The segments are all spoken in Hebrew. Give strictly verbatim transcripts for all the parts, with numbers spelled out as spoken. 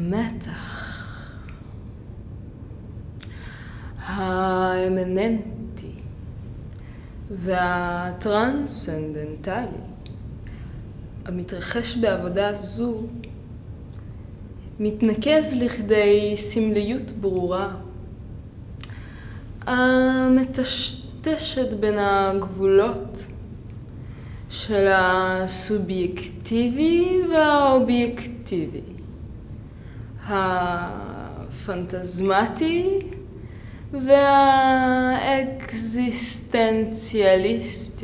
המתח האמננטי והטרנסצנדנטלי המתרחש בעבודה זו מתנקז לכדי סמליות ברורה המטשטשת בין הגבולות של הסובייקטיבי והאובייקטיבי, הפנטזמטי והאקזיסטנציאליסטי.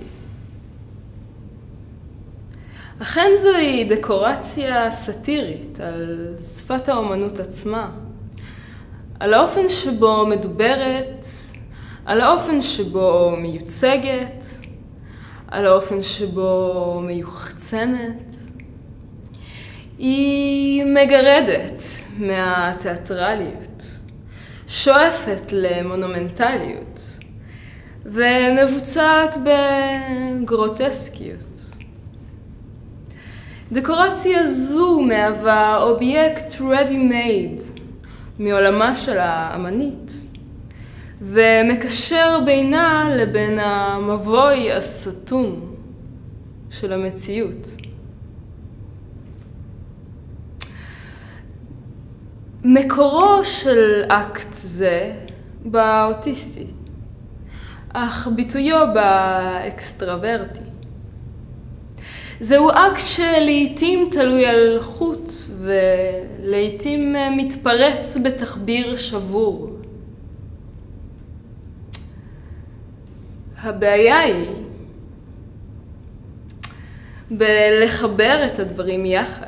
אכן זוהי דקורציה סאטירית על שפת האומנות עצמה, על האופן שבו מדוברת, על האופן שבו מיוצגת, על האופן שבו מיוחצנת. היא מגרדת מהתיאטרליות, שואפת למונומנטליות ומבוצעת בגרוטסקיות. דקורציה זו מהווה אובייקט ready-made מעולמה של האמנית, ומקשר בינה לבין המבוי הסתום של המציאות. מקורו של אקט זה באוטיסטי, אך ביטויו באקסטרוורטי. זהו אקט שלעיתים תלוי על חוט ולעיתים מתפרץ בתחביר שבור. הבעיה היא בלחבר את הדברים יחד,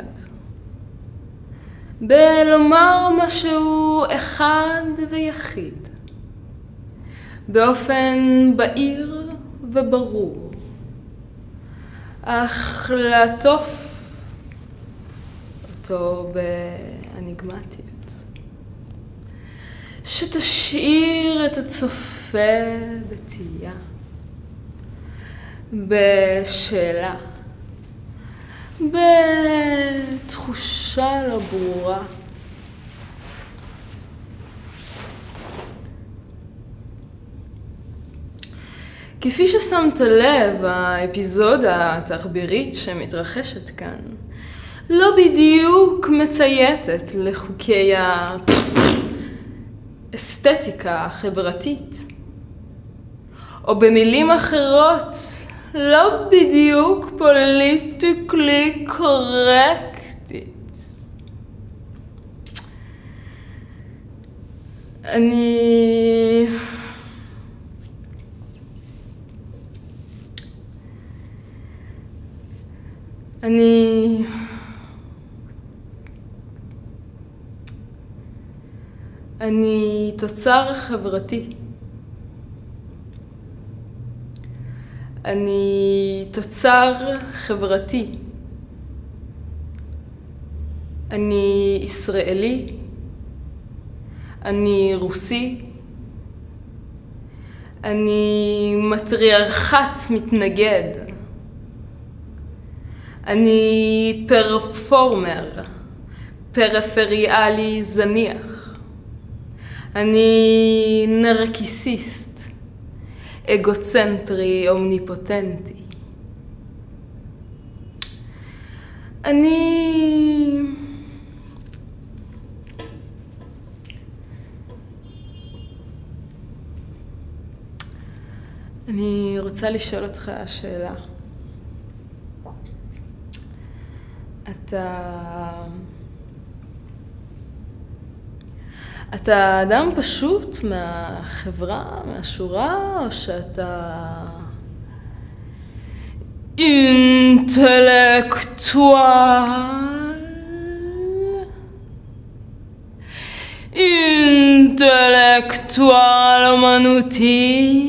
בלומר משהו אחד ויחיד, באופן בהיר וברור, אך לעטוף אותו באניגמטיות, שתשאיר את הצופה בתהייה, בשאלה, בתחושה לא ברורה. כפי ששמת לב, האפיזודה התחבירית שמתרחשת כאן לא בדיוק מצייתת לחוקי האסתטיקה החברתית, או במילים אחרות, לא בדיוק פוליטיקלי קורקטית. אני... אני... אני תוצר חברתי. אני תוצר חברתי. אני ישראלי. אני רוסי. אני מטריארכט מתנגד. אני פרפורמר, פריפריאלי זניח. אני נרקיסיסט, אגוצנטרי אומניפוטנטי. אני... אני רוצה לשאול אותך שאלה. אתה... אתה אדם פשוט מהחברה, מהשורה, או שאתה אינטלקטואל? אינטלקטואל אומנותי?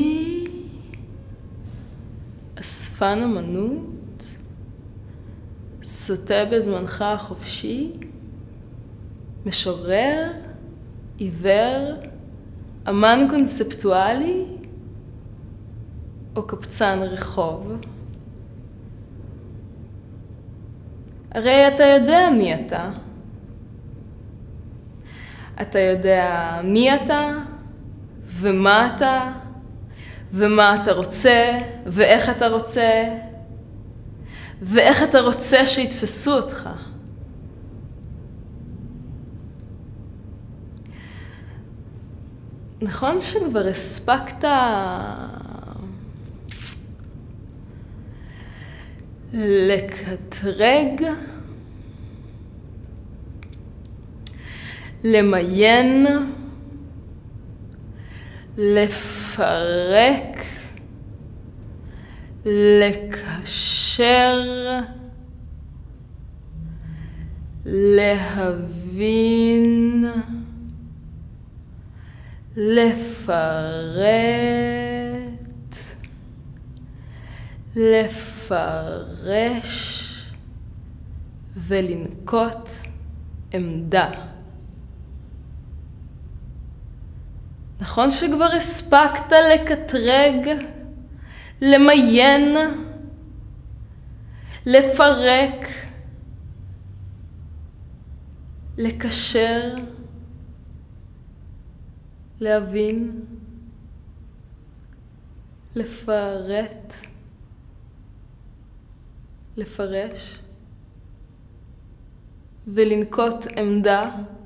אספן אומנות? סוטה בזמנך החופשי? משורר? עיוור? אמן קונספטואלי? או קבצן רחוב? הרי אתה יודע מי אתה. אתה יודע מי אתה, ומה אתה, ומה אתה רוצה, ואיך אתה רוצה, ואיך אתה רוצה שיתפסו אותך. נכון שכבר הספקת לקטרג, למיין, לפרק, לקשר, להבין, לפרט, לפרש ולנקוט עמדה. נכון שכבר הספקת לקטרג, למיין, לפרק, לקשר, להבין, לפרט, לפרש ולנקוט עמדה.